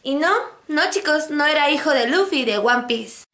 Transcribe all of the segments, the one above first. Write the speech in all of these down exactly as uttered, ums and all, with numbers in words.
Y no, no chicos, no era hijo de Luffy de One Piece.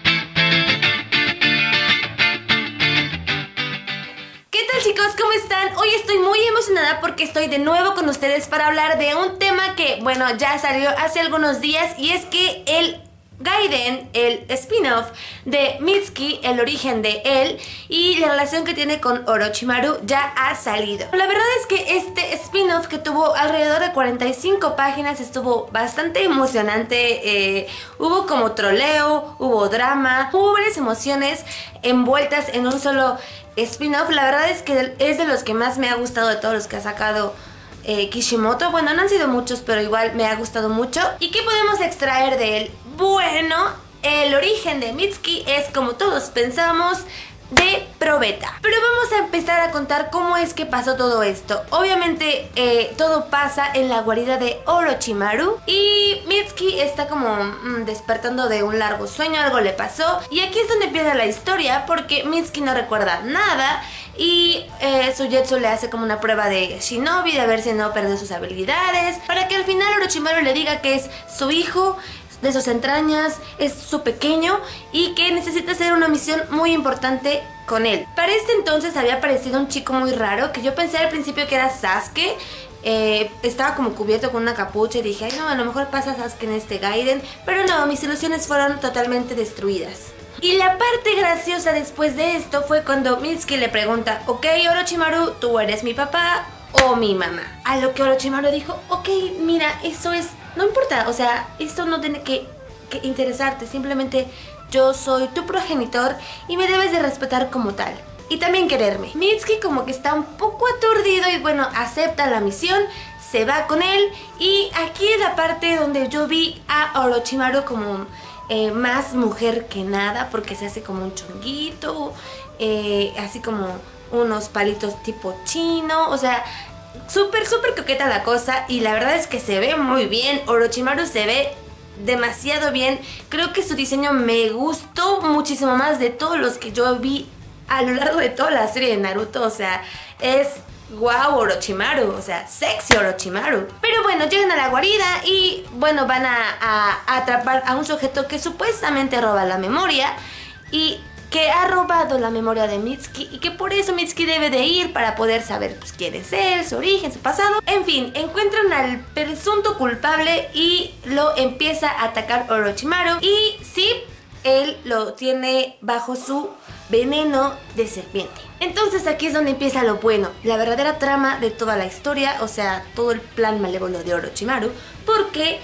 ¿Qué tal chicos? ¿Cómo están? Hoy estoy muy emocionada porque estoy de nuevo con ustedes para hablar de un tema que, bueno, ya salió hace algunos días, y es que el Gaiden, el spin-off de Mitsuki, el origen de él y la relación que tiene con Orochimaru, ya ha salido. La verdad es que este spin-off, que tuvo alrededor de cuarenta y cinco páginas, estuvo bastante emocionante. eh, Hubo como troleo, hubo drama, hubo varias emociones envueltas en un solo spin-off. La verdad es que es de los que más me ha gustado de todos los que ha sacado eh, Kishimoto. Bueno, no han sido muchos, pero igual me ha gustado mucho. ¿Y qué podemos extraer de él? Bueno, el origen de Mitsuki es, como todos pensamos, de probeta. Pero vamos a empezar a contar cómo es que pasó todo esto. Obviamente eh, todo pasa en la guarida de Orochimaru y Mitsuki está como mmm, despertando de un largo sueño, algo le pasó. Y aquí es donde empieza la historia, porque Mitsuki no recuerda nada y eh, Suigetsu le hace como una prueba de Shinobi, de ver si no pierde sus habilidades, para que al final Orochimaru le diga que es su hijo de sus entrañas, es su pequeño y que necesita hacer una misión muy importante con él. Para este entonces había aparecido un chico muy raro que yo pensé al principio que era Sasuke. Eh, estaba como cubierto con una capucha y dije, ay no, a lo mejor pasa Sasuke en este Gaiden, pero no, mis ilusiones fueron totalmente destruidas. Y la parte graciosa después de esto fue cuando Mitsuki le pregunta, ok Orochimaru, ¿tú eres mi papá o mi mamá? A lo que Orochimaru dijo, ok, mira, eso es... no importa, o sea, esto no tiene que, que interesarte, simplemente yo soy tu progenitor y me debes de respetar como tal. Y también quererme. Mitsuki como que está un poco aturdido y bueno, acepta la misión, se va con él. Y aquí es la parte donde yo vi a Orochimaru como eh, más mujer que nada, porque se hace como un chonguito, eh, así como unos palitos tipo chino, o sea... súper, súper coqueta la cosa, y la verdad es que se ve muy bien. Orochimaru se ve demasiado bien. Creo que su diseño me gustó muchísimo más de todos los que yo vi a lo largo de toda la serie de Naruto. O sea, es wow Orochimaru, o sea, sexy Orochimaru. Pero bueno, llegan a la guarida y bueno, van a, a, a atrapar a un sujeto que supuestamente roba la memoria y que ha robado la memoria de Mitsuki, y que por eso Mitsuki debe de ir para poder saber pues, quién es él, su origen, su pasado. En fin, encuentran al presunto culpable y lo empieza a atacar Orochimaru. Y sí, él lo tiene bajo su veneno de serpiente. Entonces aquí es donde empieza lo bueno, la verdadera trama de toda la historia, o sea, todo el plan malévolo de Orochimaru, porque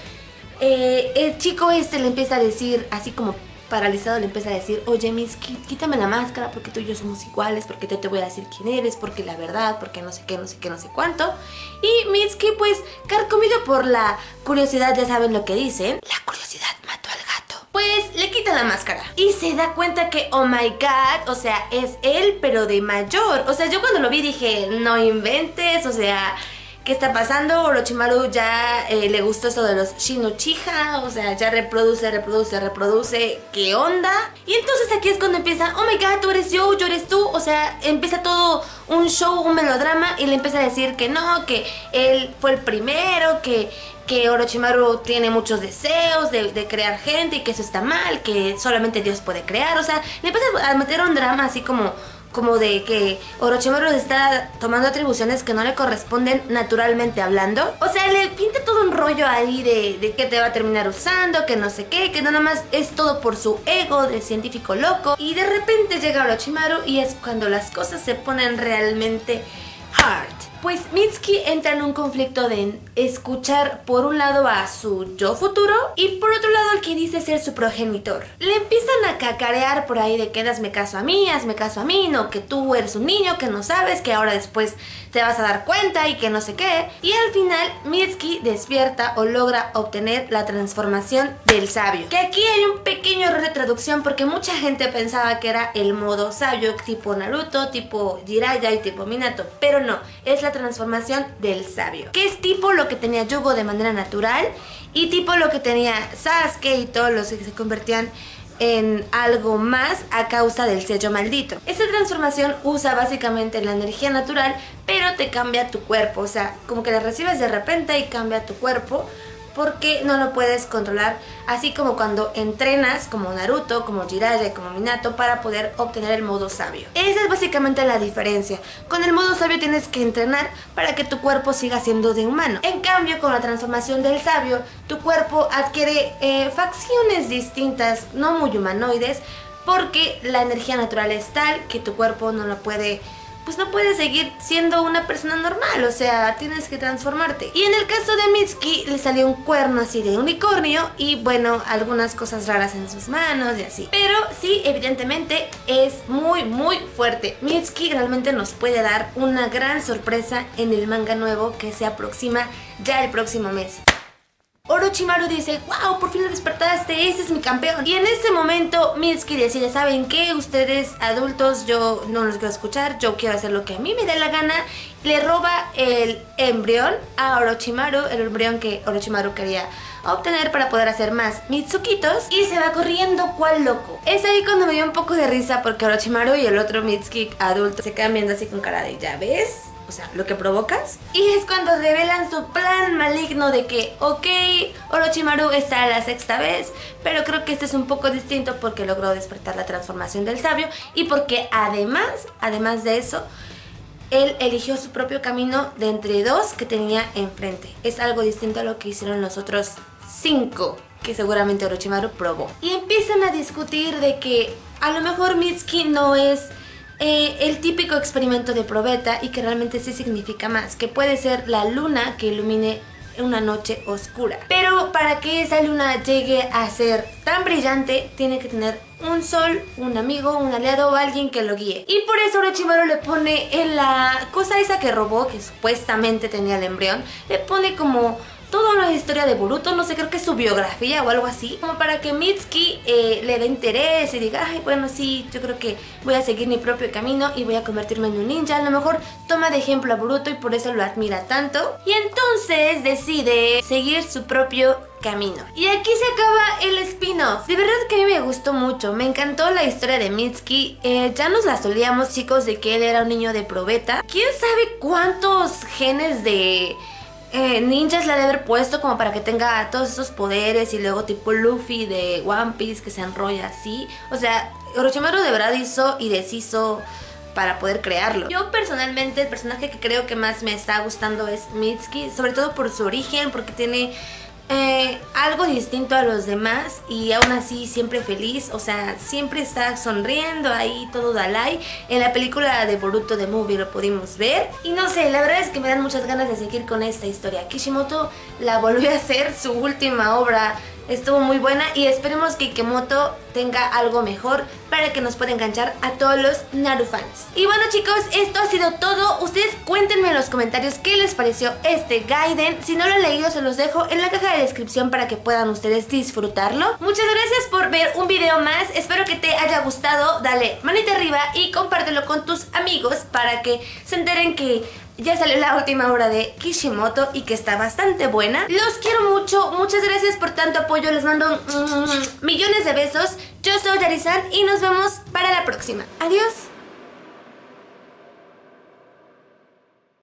eh, el chico este le empieza a decir, así como paralizado, le empieza a decir, oye Mitsuki, quítame la máscara porque tú y yo somos iguales, porque te, te voy a decir quién eres, porque la verdad, porque no sé qué, no sé qué, no sé cuánto. Y Mitsuki, pues, carcomido por la curiosidad, ya saben lo que dicen, la curiosidad mató al gato, pues le quita la máscara y se da cuenta que, oh my god, o sea, es él pero de mayor. O sea, yo cuando lo vi dije, no inventes, o sea... ¿qué está pasando? Orochimaru ya eh, le gustó esto de los Shin Uchiha, o sea, ya reproduce, reproduce, reproduce. ¿Qué onda? Y entonces aquí es cuando empieza, oh my god, tú eres yo, yo eres tú. O sea, empieza todo un show, un melodrama, y le empieza a decir que no, que él fue el primero, que... que Orochimaru tiene muchos deseos de, de crear gente y que eso está mal, que solamente Dios puede crear. O sea, le empieza a meter un drama así como... como de que Orochimaru está tomando atribuciones que no le corresponden naturalmente hablando. O sea, le pinta todo un rollo ahí de, de que te va a terminar usando, que no sé qué, que nada más es todo por su ego de científico loco. Y de repente llega Orochimaru y es cuando las cosas se ponen realmente hard. Pues Mitsuki entra en un conflicto de escuchar por un lado a su yo futuro y por otro lado al que dice ser su progenitor. Le empiezan a cacarear por ahí de que hazme caso a mí, hazme caso a mí, no, que tú eres un niño, que no sabes, que ahora después te vas a dar cuenta y que no sé qué. Y al final Mitsuki despierta o logra obtener la transformación del sabio. Que aquí hay un pequeño error de traducción porque mucha gente pensaba que era el modo sabio tipo Naruto, tipo Jiraiya y tipo Minato, pero no, es la transformación del sabio, que es tipo lo que tenía Yugo de manera natural y tipo lo que tenía Sasuke y todos los que se convertían en algo más a causa del sello maldito. Esta transformación usa básicamente la energía natural, pero te cambia tu cuerpo, o sea, como que la recibes de repente y cambia tu cuerpo porque no lo puedes controlar, así como cuando entrenas como Naruto, como Jiraiya, como Minato para poder obtener el modo sabio. Esa es básicamente la diferencia. Con el modo sabio tienes que entrenar para que tu cuerpo siga siendo de humano. En cambio, con la transformación del sabio, tu cuerpo adquiere eh, facciones distintas, no muy humanoides, porque la energía natural es tal que tu cuerpo no lo puede, pues no puedes seguir siendo una persona normal, o sea, tienes que transformarte. Y en el caso de Mitsuki le salió un cuerno así de unicornio y bueno, algunas cosas raras en sus manos y así. Pero sí, evidentemente es muy muy fuerte. Mitsuki realmente nos puede dar una gran sorpresa en el manga nuevo que se aproxima ya el próximo mes. Orochimaru dice, wow, por fin lo despertaste, ese es mi campeón. Y en ese momento Mitsuki decide, ¿saben qué? Ustedes adultos, yo no los quiero escuchar, yo quiero hacer lo que a mí me dé la gana. Le roba el embrión a Orochimaru, el embrión que Orochimaru quería obtener para poder hacer más Mitsukitos, y se va corriendo cual loco. Es ahí cuando me dio un poco de risa porque Orochimaru y el otro Mitsuki adulto se quedan viendo así con cara de, ¿ya ves? O sea, lo que provocas. Y es cuando revelan su plan maligno de que, ok, Orochimaru está a la sexta vez, pero creo que este es un poco distinto porque logró despertar la transformación del sabio y porque además, además de eso, él eligió su propio camino de entre dos que tenía enfrente. Es algo distinto a lo que hicieron los otros cinco que seguramente Orochimaru probó. Y empiezan a discutir de que a lo mejor Mitsuki no es Eh, el típico experimento de probeta y que realmente sí significa más, que puede ser la luna que ilumine una noche oscura. Pero para que esa luna llegue a ser tan brillante, tiene que tener un sol, un amigo, un aliado o alguien que lo guíe. Y por eso Orochimaru le pone en la cosa esa que robó, que supuestamente tenía el embrión, le pone como toda una historia de Boruto, no sé, creo que es su biografía o algo así, como para que Mitsuki eh, le dé interés y diga, ay, bueno, sí, yo creo que voy a seguir mi propio camino y voy a convertirme en un ninja. A lo mejor toma de ejemplo a Boruto y por eso lo admira tanto. Y entonces decide seguir su propio camino. Y aquí se acaba el spin-off. De verdad que a mí me gustó mucho, me encantó la historia de Mitsuki. eh, Ya nos la solíamos, chicos, de que él era un niño de probeta. ¿Quién sabe cuántos genes de Eh, ninjas le ha de haber puesto como para que tenga todos esos poderes? Y luego tipo Luffy de One Piece que se enrolla así. O sea, Orochimaru de verdad hizo y deshizo para poder crearlo. Yo personalmente el personaje que creo que más me está gustando es Mitsuki, sobre todo por su origen, porque tiene Eh, algo distinto a los demás y aún así siempre feliz, o sea, siempre está sonriendo ahí, todo Dalai. En la película de Boruto The Movie lo pudimos ver y no sé, la verdad es que me dan muchas ganas de seguir con esta historia. Kishimoto la volvió a hacer, su última obra estuvo muy buena y esperemos que Ikemoto tenga algo mejor para que nos pueda enganchar a todos los Naru fans. Y bueno, chicos, esto ha sido todo. Ustedes cuéntenme en los comentarios qué les pareció este Gaiden. Si no lo han leído, se los dejo en la caja de descripción para que puedan ustedes disfrutarlo. Muchas gracias por ver un video más. Espero que te haya gustado. Dale manita arriba y compártelo con tus amigos para que se enteren que ya salió la última obra de Kishimoto y que está bastante buena. Los quiero mucho, muchas gracias por tanto apoyo. Les mando millones de besos. Yo soy Yari-san y nos vemos para la próxima. Adiós.